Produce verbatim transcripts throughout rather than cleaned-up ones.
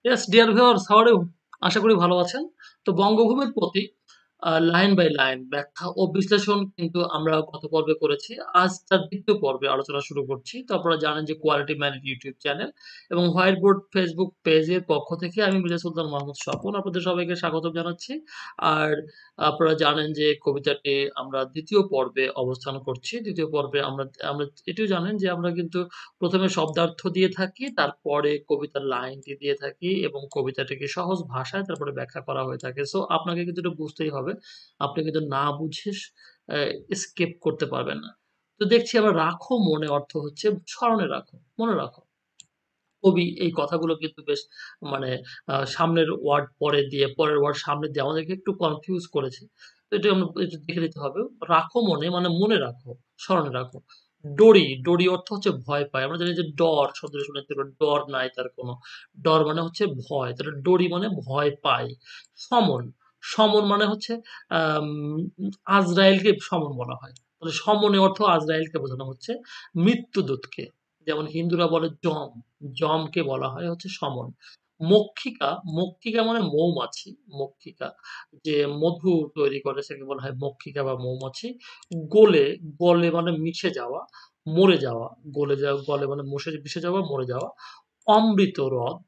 Yes dear viewers, how are you? আশা করি ভালো আছেন। তো বঙ্গভূমির প্রতি আ লাইন বাই লাইন ব্যাখ্যা ও বিশ্লেষণ কিন্তু আমরা গত পর্বে করেছি। আজ তার দ্বিতীয় পর্বে আলোচনা শুরু করছি। তো আপনারা জানেন যে কোয়ালিটি ম্যান ইউটিউব চ্যানেল এবং হোয়াইট বোর্ড ফেসবুক পেজের পক্ষ থেকে আমি মির্জা সুলতান মাহমুদ স্বপন আপনাদের সবাইকে স্বাগতম জানাচ্ছি। আর আপনারা জানেন যে কবিতাটি আমরা দ্বিতীয় পর্বে অবস্থান করছি। দ্বিতীয় পর্বে আমরা আমরা এটিও জানেন যে আমরা কিন্তু প্রথম এ শব্দার্থ দিয়ে থাকি, তারপরে কবিতার লাইনটি দিয়ে থাকি এবং কবিতাটিকে সহজ ভাষায় তারপরে ব্যাখ্যা করা হয়ে থাকে। সো আপনাকে কিন্তু এটা বুঝতেই হবে। আপনি কিন্তু না বুঝে স অ্যা escape করতে পারবেন না। তো দেখছি আমরা রাখো মনে অর্থ হচ্ছে স্মরণে রাখো, মনে রাখো। কবি এই কথাগুলো কিন্তু বেশ মানে আ সামনের ওয়ার্ড পরে দিয়ে, পরের ওয়ার্ড সামনে দিয়ে আমাদেরকে একটু কনফিউজ করেছে। তো এটা আমরা একটু দেখে নিতে হবে। রাখো মনে মানে মনে রাখো, স্মরণে রাখো। ডোরি, ডোরি অর্থ হচ্ছে ভয় পায়। আমরা জানি যে ডর শব্দটা শুনেছি ডর নাই তার কোনো। ডর মানে হচ্ছে ভয়। তাহলে ডোরি মানে ভয় পায়। সমন, সমন মানে হচ্ছে আম আজরাইলকে সমন বলা হয়। তাহলে সমনের অর্থ আজরাইলকে বোঝানো হচ্ছে। মৃত্যুদূতকে। যেমন হিন্দুরা বলে যম, যমকে বলা হয় হচ্ছে সমন। মক্ষিকা, মক্ষিকা মানে মৌমাছি, মক্ষিকা যে মধু তৈরি করে সেকে বলা হয় মক্ষিকা বা মৌমাছি। গলে, গলে মানে মিশে যাওয়া, মরে যাওয়া, গলে যাওয়া, গলে মানে মুষে মিশে যাওয়া, মরে যাওয়া। অমৃত হ্রদ,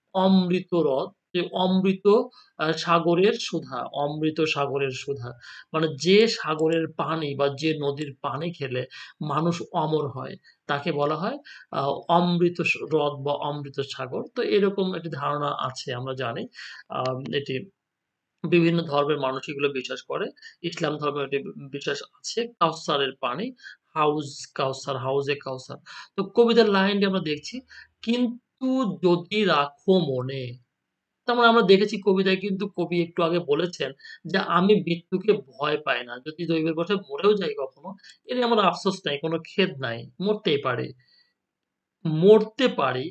অমৃত হ্রদ যে অমৃত আ সাগরের সুধা, অমৃত সাগরের সুধা। মানে যে সাগরের পানি বা যে নদীর পানি খেলে মানুষ অমর হয়, তাকে বলা হয় আ অমৃত স হ্রদ বা অমৃত সাগর। তো এরকম একটি ধারণা আছে আমরা জানি। আম এটি বিভিন্ন ধর্মের মানুষ এগুলো বিশ্বাস করে। ইসলাম ধর্মেও এটি বি বিশ্বাস আছে। কাউসারের পানি, হাউজ কাউসার, হাউজে কাউসার। তো কবিতার লাইনটি আমরা দেখছি, কিন্তু যদি রাখো মনে। তার মানে আমরা দেখেছি কবিতায় কিন্তু কবি একটু আগে বলেছেন যে, "আমি মৃত্যুকে ভয় পাই না। যদি দৈবের বশে মরেও যাই কখনো, এ নিয়ে আমার আফসোস নাই, কোন খেদ নাই। মরতেই পারি। মরতে পারি।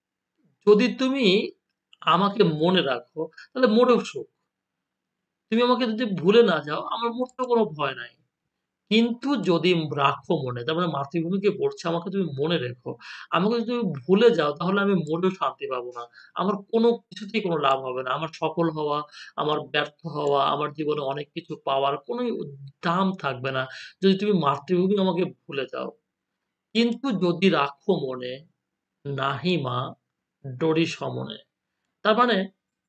যদি তুমি আমাকে মনে রাখো, তাহলে মরেও সুখ। তুমি আমাকে যদি ভুলে না যাও, আমার মরতেও কোনো ভয় নাই। কিন্তু যদি রাখো মনে, তার মানে মাতৃভূমিকে বলছে আমাকে তুমি মনে রেখো। আমাকে যদি তুমি ভুলে যাও তাহলে আমি মরেও শান্তি পাবো না। আমার কোনো কিছুতেই কোনো লাভ হবে না। আমার সফল হওয়া, আমার ব্যর্থ হওয়া, আমার জীবনে অনেক কিছু পাওয়ার কোনোই উ দাম থাকবে না। যদি তুমি মাতৃভূমি আমাকে ভুলে যাও। কিন্তু যদি রাখো মনে, নাহি মা ডোরি সমনে। তার মানে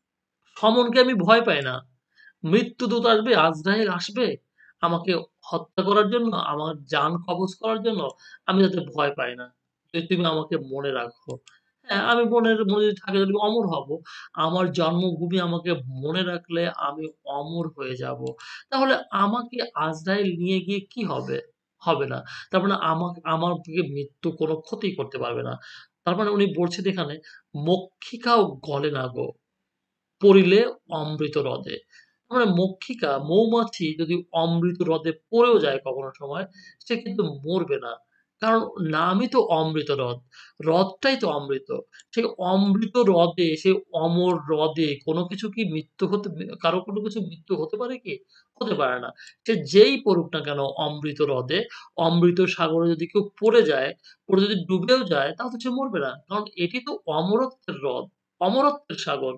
সমনকে আমি ভয় পাই না। মৃত্যুদূত আসবে, আজরাইল আসবে আমাকে হত্যা করার জন্য, আমার জান কবজ করার জন্য। আমি তাতে ভয় পাই না। যদি তুমি আমাকে মনে রাখো। হ্যাঁ, আমি মনের মনে যদি থাকে তাহলে অমর হব। আমার জন্মভূমি আমাকে মনে রাখলে আমি অমর হয়ে যাব। তাহলে আমাকে আজরাইল নিয়ে গিয়ে কি হবে? হবে না। তার মানে আমা আমার থেকে মৃত্যু কোনো ক্ষতি করতে পারবে না। তার মানে উনি বলছেন এখানে, "মক্ষিকাও গলে না গো।" পড়িলে অমৃত হ্রদে। মানে মক্ষিকা, মৌমাছি যদি অমৃত হ্রদে পড়েও যায় কখনো সময়, সে কিন্তু মরবে না। কারণ নামই তো অমৃত হ্রদ। হ্রদটাই তো অমৃত। সেই অমৃত হ্রদে, সেই অমর হ্রদে কোনো কিছু কি মৃত্যু হতে কারো কোনো কিছু মৃত্যু হতে পারে কি? হতে পারে না। সে যেই পড়ুক না কেন অমৃত হ্রদে, অমৃত সাগরে যদি কেউ পড়ে যায়, পড়ে যদি ডুবেও যায়, তাহলে তো সে মরবে না। কারণ এটি তো অমরত্বের হ্রদ, অমরত্বের সাগর।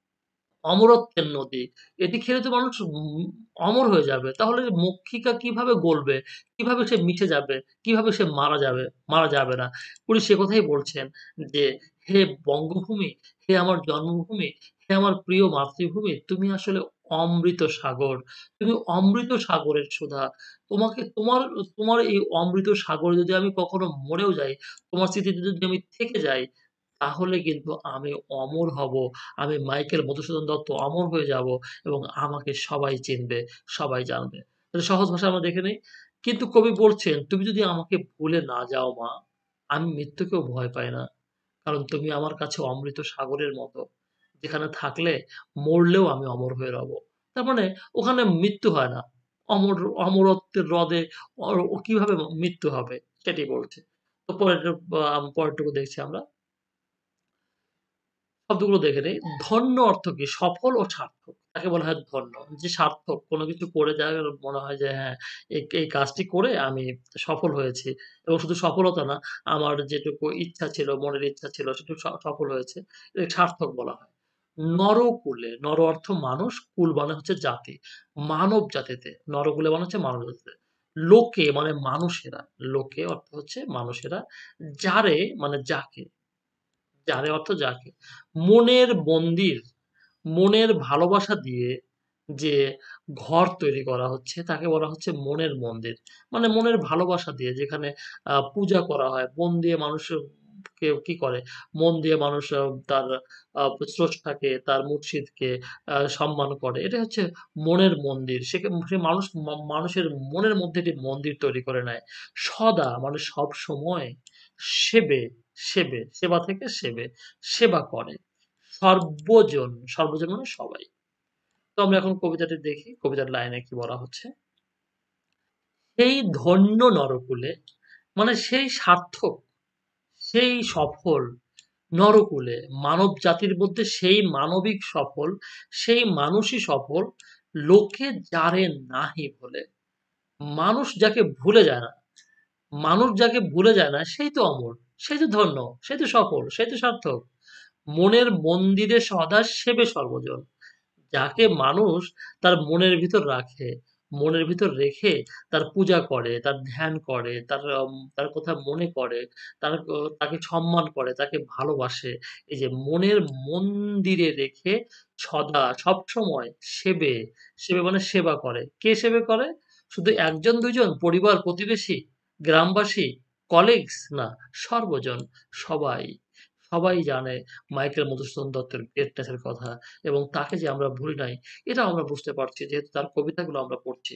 অমরত্বের নদী। এটি খেলে তো মানুষ উম অমর হয়ে যাবে। তাহলে মক্ষিকা কিভাবে গলবে? কিভাবে সে মিশে যাবে? কিভাবে সে মারা যাবে? মারা যাবে না। উনি সে কথাই বলছেন যে, "হে বঙ্গভূমি, হে আমার জন্মভূমি, হে আমার প্রিয় মাতৃভূমি, তুমি আসলে অমৃত সাগর। তুমি অমৃত সাগরের সুধা। তোমাকে তোমার তোমার এই অমৃত সাগরে যদি আমি কখনো মরেও যাই, তোমার স্মৃতিতে যদি আমি থেকে যাই, তাহলে কিন্তু আমি অমর হব। আমি মাইকেল মধুসূদন দত্ত অমর হয়ে যাব এবং আমাকে সবাই চিনবে, সবাই জানবে।" তাহলে সহজ ভাষায় আমরা দেখে নেই। কিন্তু কবি বলছেন, "তুমি যদি আমাকে ভুলে না যাও মা, আমি মৃত্যুকেও ভয় পাই না। কারণ তুমি আমার কাছে অমৃত সাগরের মতো। যেখানে থাকলে মরলেও আমি অমর হয়ে রব।" তার মানে ওখানে মৃত্যু হয় না। অমর অমরত্বের হ্রদে অ ও কিভাবে মৃত্যু হবে সেটি বলছে। তো পরের আ পরেরটুকু দেখছি আমরা। শব্দগুলো দেখে নেই। ধন্য অর্থ কি? সফল ও সার্থক। তাকে বলা হয় ধন্য। যে সার্থক কোনো কিছু করে যার মনে হয় যে হ্যাঁ, এই এই কাজটি করে আমি সফল হয়েছি। এবং শুধু সফলতা না, আমার যেটুকু ইচ্ছা ছিল, মনের ইচ্ছা ছিল সেটুকু স সফল হয়েছে। এ সার্থক বলা হয়। নরকুলে, নর অর্থ মানুষ, কুল মানে হচ্ছে জাতি। মানব জাতিতে, নরকুলে মানে হচ্ছে মানব জাতিতে। লোকে মানে মানুষেরা, লোকে অর্থ হচ্ছে মানুষেরা, যারে মানে যাকে, যারে অর্থ যাকে। মনের মন্দির, মনের ভালোবাসা দিয়ে যে ঘর তৈরি করা হচ্ছে তাকে বলা হচ্ছে মনের মন্দির। মানে মনের ভালোবাসা দিয়ে যেখানে আ পূজা করা হয়। মন দিয়ে মানুষ কে কি করে? মন দিয়ে মানুষ আ তার আ স্রষ্টাকে, তার মুর্শিদকে আ সম্মান করে। এটাই হচ্ছে মনের মন্দির। সেকে সে মানুষ ম মানুষের মনের মধ্যে একটি মন্দির তৈরি করে নেয়। সদা মানে সবসময় সেবে, সেবে, সেবা থেকে সেবে, সেবা করে। সর্বজন, সর্বজন মানে সবাই। তো আমরা এখন কবিতাটি দেখি। কবিতার লাইনে কি বলা হচ্ছে? সেই ধন্য নরকুলে মানে সেই সার্থক, সেই সফল নরকুলে মানব জাতির মধ্যে সেই মানবিক সফল, সেই মানুষই সফল লোকে যারে নাহি ভোলে। মানুষ যাকে ভুলে যায় না, মানুষ যাকে ভুলে যায় না সেই তো অমর, সেই তো ধন্য, সেই তো সফল, সেই তো সার্থক। মনের মন্দিরে সদা সেবে সর্বজন। যাকে মানুষ তার মনের ভিতর রাখে, মনের ভিতর রেখে তার পূজা করে, তার ধ্যান করে, তার আম তার কথা মনে করে, তার ক তাকে সম্মান করে, তাকে ভালোবাসে। এই যে মনের মন্দিরে রেখে সদা সবসময় সেবে, সেবে মানে সেবা করে। কে সেবে করে? শুধু এক জন দুই জন? পরিবার, প্রতিবেশী, গ্রামবাসী, কলিগস? না, সর্বজন, সবাই। সবাই জানে মাইকেল মধুসূদন দত্তের গ্রেটনেস এর কথা। এবং তাকে যে আমরা ভুলি নাই, এটাও আমরা বুঝতে পারছি যেহেতু তার কবিতাগুলো আমরা পড়ছি।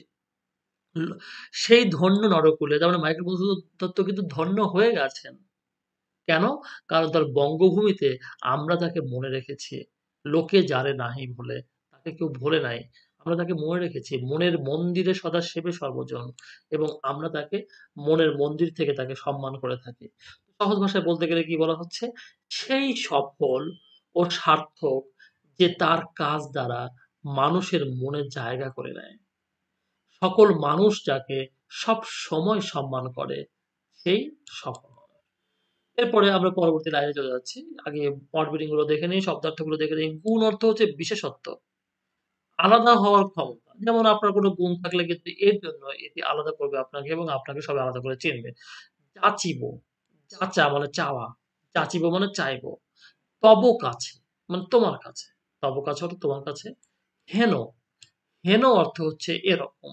ল সেই ধন্য নরকুলে তার মানে মাইকেল মধুসূদন দত্ত কিন্তু ধন্য হয়ে গেছেন। কেন? কারণ তার বঙ্গভূমিতে আমরা তাকে মনে রেখেছি। লোকে যারে নাহি ভোলে। তাকে কেউ ভোলে নাই। আমরা তাকে মনে রেখেছি। মনের মন্দিরে সদা সেবে সর্বজন এবং আমরা তাকে মনের মন্দির থেকে তাকে সম্মান করে থাকি। সহজ ভাষায় বলতে গেলে কি বলা হচ্ছে? সেই সফল ও সার্থক যে তার কাজ দ্বারা মানুষের মনে জায়গা করে নেয়। সকল মানুষ যাকে সবসময় সম্মান করে সেই সফল। এরপরে আমরা পরবর্তী লাইনে চলে যাচ্ছি। আগে ওয়ার্ড বিল্ডিং গুলো দেখে নেই, শব্দার্থগুলো দেখে নেই। গুণ অর্থ হচ্ছে বিশেষত্ব। আলাদা হওয়ার ক্ষমতা। যেমন আপনার কোন গুণ থাকলে কিন্তু এর জন্য এটি আলাদা করবে আপনাকে এবং আপনাকে সবাই আলাদা করে চিনবে। যাচিব, যাচা মানে চাওয়া। যাচিব মানে চাইবো। তব কাছে মানে তোমার কাছে। তব কাছে অর্থ তোমার কাছে। হেন, হেন অর্থ হচ্ছে এরকম।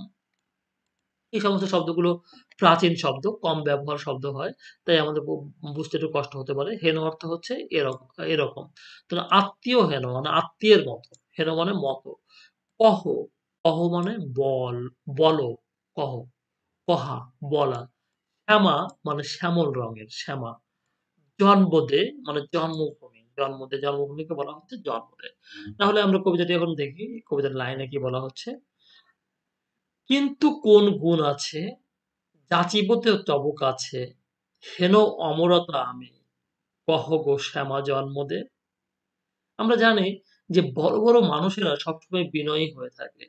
এই সমস্ত শব্দগুলো প্রাচীন শব্দ, কম ব্যবহার শব্দ হয়। তাই আমাদের বু বুঝতে একটু কষ্ট হতে পারে। হেন অর্থ হচ্ছে এরক এরকম। তাহলে আত্মীয় হেন মানে আত্মীয়ের মতো। হেন মানে মতো। কহ, কহ মানে বল, বলো, কহ, কহা, বলা। শ্যামা মানে শ্যামল রঙের, শ্যামা। জন্মদে মানে জন্মভূমি, জন্মদে জন্মভূমিকে বলা হচ্ছে জন্মদে। তাহলে আমরা কবিতাটি এখন দেখি। কবিতার লাইনে কি বলা হচ্ছে? কিন্তু কোন গুণ আছে যাচিবতে তব কাছে, হেন অমরতা আমি, কহ গো শ্যামা জন্মদে। আমরা জানি যে বড়, বড় মানুষেরা সবসময় বিনয়ী হয়ে থাকে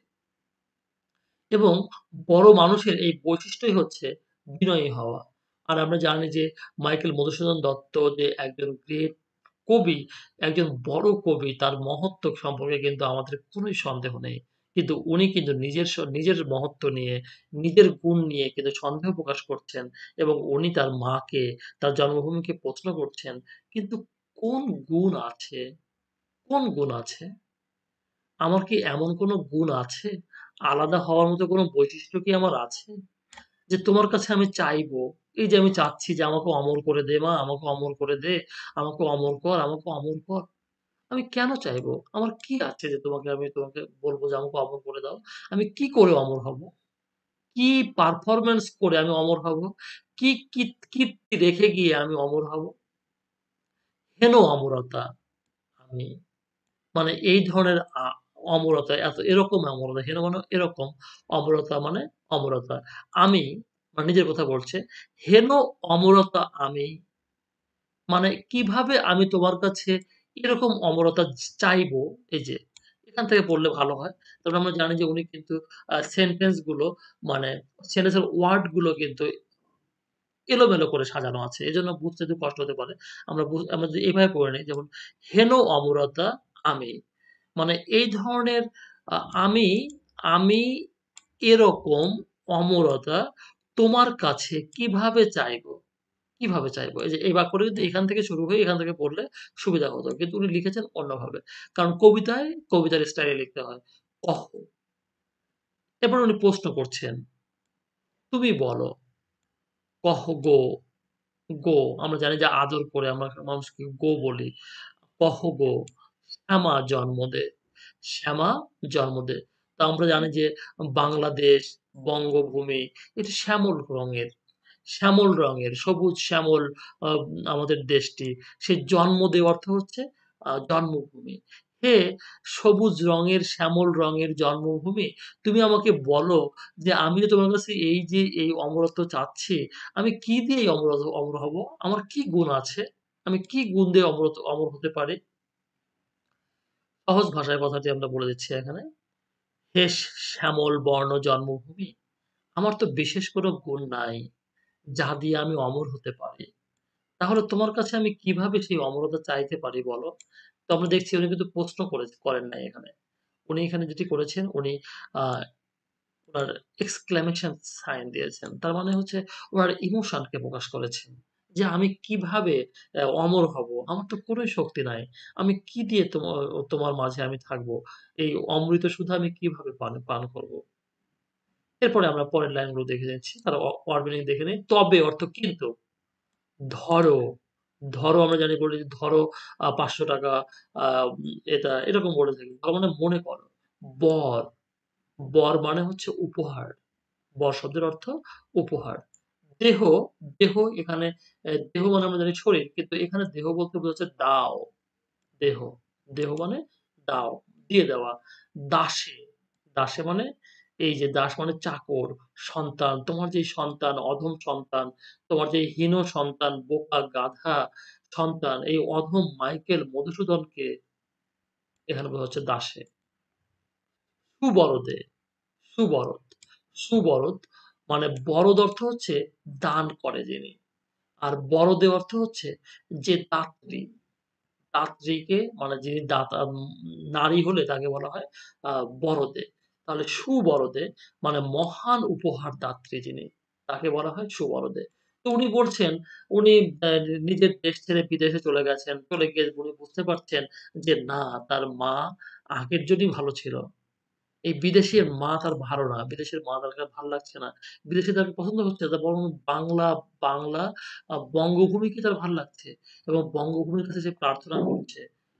এবং বড় মানুষের এই বৈশিষ্ট্যই হচ্ছে বিনয়ী হওয়া। আর আমরা জানি যে মাইকেল মধুসূদন দত্ত যে একজন গ্রেট কবি, একজন বড় কবি, তার মহত্ত্ব সম্পর্কে কিন্তু আমাদের কোনই সন্দেহ নেই। কিন্তু উনি কিন্তু নিজের স নিজের মহত্ত্ব নিয়ে, নিজের গুণ নিয়ে কিন্তু সন্দেহ প্রকাশ করছেন এবং উনি তার মাকে, তার জন্মভূমিকে প্রশ্ন করছেন, কিন্তু কোন গুণ আছে, কোন গুণ আছে? আমার কি এমন কোন গুণ আছে? আলাদা হওয়ার মতো কোন বৈশিষ্ট্য কি আমার আছে? যে তোমার কাছে আমি চাইবো, এই যে আমি চাচ্ছি যে আমাকে অমর করে দে মা, আমাকে অমর করে দে, আমাকে অমর কর, আমাকে অমর কর। আমি কেন চাইবো? আমার কি আছে যে তোমাকে আমি তোমাকে বলব যে আমাকে অমর করে দাও? আমি কি করে অমর হব? কি পারফরম্যান্স করে আমি অমর হব? কি কিত কীর্তি রেখে গিয়ে আমি অমর হব? হেন অমরতা আমি। মানে এই ধরনের আ অমরতা এত এরকম অমরতা, হেন মানে এরকম, অমরতা মানে অমরতা। আমি মানে নিজের কথা বলছে, হেন অমরতা আমি মানে কিভাবে আমি তোমার কাছে এরকম অমরতা চ চাইবো, এই যে এখান থেকে পড়লে ভালো হয়। কারণ আমরা জানি যে উনি কিন্তু আ সেন্টেন্স গুলো মানে সেন্টেন্স এর ওয়ার্ড গুলো কিন্তু এলোমেলো করে সাজানো আছে। এজন্য বুঝতে একটু কষ্ট হতে পারে। আমরা বু আমরা যদি এভাবে পড়ে নেই যেমন হেন অমরতা আমি। মানে এই ধরনের আ আমি, আমি এরকম অমরতা তোমার কাছে কিভাবে চাইবো? কিভাবে চাইবো? এই যে এই বাক্যটা কিন্তু এখান থেকে শুরু হয়ে এখান থেকে পড়লে সুবিধা হতো। কিন্তু উনি লিখেছেন অন্যভাবে। কারণ কবিতায় কবিতার স্টাইলে লিখতে হয়। কহ। এরপর উনি প্রশ্ন করছেন, তুমি বলো, কহ গো, গো আমরা জানি যে আদর করে আমরা মানুষকে গো বলি। কহ গো, শ্যামা জন্ম দে, শ্যামা জন্ম দে। তো আমরা জানি যে বাংলাদেশ, বঙ্গভূমি এটি শ্যামল রঙের। শ্যামল রঙের, সবুজ শ্যামল আ আমাদের দেশটি। সেই জন্ম দে অর্থ হচ্ছে আ জন্মভূমি। হে সবুজ রঙের, শ্যামল রঙের জন্মভূমি, তুমি আমাকে বলো যে আমি যে তোমার কাছে এই যে এই অমরত্ব চাচ্ছি, আমি কি দিয়ে এই অমর অমর হব? আমার কি গুণ আছে? আমি কি গুণ দিয়ে অমরত অমর হতে পারি? সহজ ভাষায় কথাটি আমরা বলে দিচ্ছি এখানে। হে শ্যামল বর্ণ জন্মভূমি, আমার তো বিশেষ কোনো গুণ নাই, যা দিয়ে আমি অমর হতে পারি। তাহলে তোমার কাছে আমি কিভাবে সেই অমরতা চাইতে পারি বলো? তো আমরা দেখছি উনি কিন্তু প্রশ্ন করে করেন নাই এখানে। উনি এখানে যেটি করেছেন উনি আ উনার এক্সক্লেমেশন সাইন দিয়েছেন। তার মানে হচ্ছে উনার ইমোশনকে প্রকাশ করেছেন। যে আমি কিভাবে অ্যা অমর হব? আমার তো কোনই শক্তি নাই। আমি কি দিয়ে তোমা তোমার মাঝে আমি থাকবো? এই অমৃত সুধা আমি কিভাবে পান পান করব? এরপরে আমরা পরের লাইনগুলো দেখে নিচ্ছি। তার অ ওয়ার্ড মিনিং দেখে নেই। তবে অর্থ কিন্তু। ধরো, ধরো আমরা জানি বলি যে ধরো আ ৳পাঁচশ আ এটা এরকম বলে থাকি। তার মানে মনে করো। বর, বর মানে হচ্ছে উপহার। বর শব্দের অর্থ উপহার। দেহ, দেহ এখানে এ দেহ মানে আমরা জানি শরীর। কিন্তু এখানে দেহ বলতে বোঝাচ্ছে দাও। দেহ, দেহ মানে দাও, দিয়ে দেওয়া। দাসে, দাসে মানে এই যে দাস মানে চাকর, সন্তান, তোমার যে সন্তান, অধম সন্তান, তোমার যে হীন সন্তান, বোকা, গাধা সন্তান, এই অধম মাইকেল মধুসূদনকে এখানে বোঝাচ্ছে দাসে। সুবরদে, সুবরদ, সুবরদ মানে বরদ অর্থ হচ্ছে দান করে যিনি। আর বরদে অর্থ হচ্ছে যে দাত্রী। দাত্রীকে মানে যিনি দাতা উম নারী হলে তাকে বলা হয় আ বরদে। তাহলে সুবরদে মানে মহান উপহার দাত্রী যিনি, তাকে বলা হয় সুবরদে। তো উনি বলছেন, উনি অ্যা নিজের দেশ ছেড়ে বিদেশে চলে গেছেন। চলে গিয়ে উনি বুঝতে পারছেন যে না তার মা আগের জনই ভালো ছিল। এই বিদেশের মা তার ভালো না। বিদেশের মা তার কাছে ভাল লাগছে না। বিদেশে তাকে পছন্দ হচ্ছে না। বরং বাংলা, বাংলা আ বঙ্গভূমিকে তার ভাল লাগছে। এবং বঙ্গভূমির কাছে সে প্রার্থনা করছে,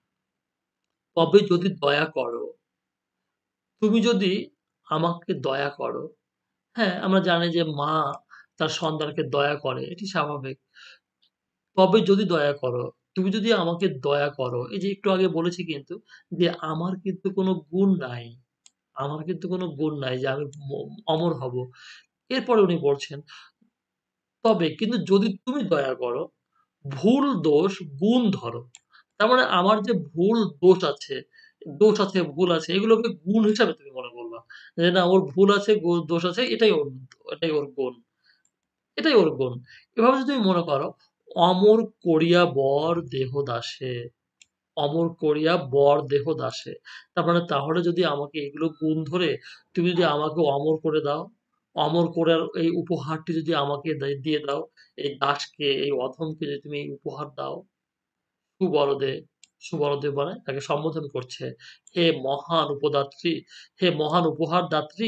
"তবে যদি দয়া করো, তুমি যদি আমাকে দয়া করো।" হ্যাঁ, আমরা জানি যে মা তার সন্তানকে দয়া করে। এটি স্বাভাবিক। তবে যদি দয়া করো, তুমি যদি আমাকে দয়া করো, এই যে একটু আগে বলেছি কিন্তু যে আমার কিন্তু কোন গুণ নাই। আমার কিন্তু কোন গুণ নাই যে আমি ম অমর হব। এরপরে উনি বলছেন, তবে কিন্তু যদি তুমি দয়া করো, ভুল দোষ গুণ ধরো। তার মানে আমার যে ভুল দোষ আছে, দোষ আছে, ভুল আছে এগুলোকে গুণ হিসাবে তুমি মনে করবা। যে না ওর ভুল আছে, গো দোষ আছে এটাই ওর এটাই ওর গুণ। এটাই ওর গুণ। এভাবে যদি তুমি মনে করো, অমর করিয়া বর দেহ দাসে, অমর করিয়া বর দেহ দাসে। তার মানে তাহলে যদি আমাকে এগুলো গুণ ধরে তুমি যদি আমাকে অমর করে দাও, অমর করার এই উপহারটি যদি আমাকে দে দিয়ে দাও, এই দাসকে, এই অধমকে যদি তুমি এই উপহার দাও, সুবরদে, সুবরদে মানে তাকে সম্বোধন করছে। হে মহান উপদাত্রী, হে মহান উপহার দাত্রী,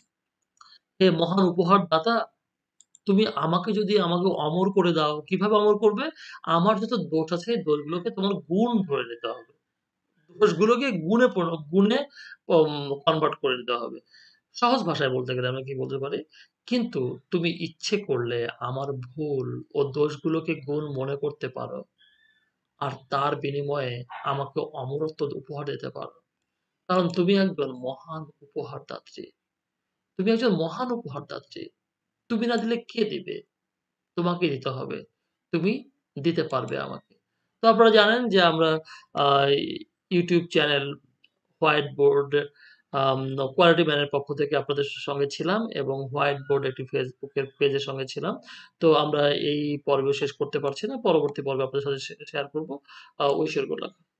হে মহান উপহার দাতা তুমি আমাকে যদি আমাকে অমর করে দাও, কিভাবে অমর করবে? আমার যত দোষ আছে এই দোষগুলোকে তোমার গুণ ধরে নিতে হবে। দোষগুলোকে গুণে পর গুণে অম কনভার্ট করে দিতে হবে। সহজ ভাষায় বলতে গেলে আমরা কি বলতে পারি? কিন্তু তুমি ইচ্ছে করলে আমার ভুল ও দোষগুলোকে গুণ মনে করতে পারো। আর তার বিনিময়ে আমাকে অমরত্ব উপহার দিতে পারো। কারণ তুমি একজন মহান উপহারদাত্রী। তুমি একজন মহান উপহারদাত্রী। তুমি না দিলে কে দিবে? তোমাকে দিতে হবে। তুমি দিতে পারবে আমাকে। তো আপনারা জানেন যে আমরা আ YouTube চ্যানেল হোয়াইট বোর্ড আম কোয়ালিটি ম্যানের পক্ষ থেকে আপনাদের সঙ্গে ছিলাম এবং হোয়াইট বোর্ড একটি Facebook এর পেজের সঙ্গে ছিলাম। তো আমরা এই পর্ব শেষ করতে পারছি না। পরবর্তী পর্বে আপনাদের সাথে শে শেয়ার করব। I wish you good lakh.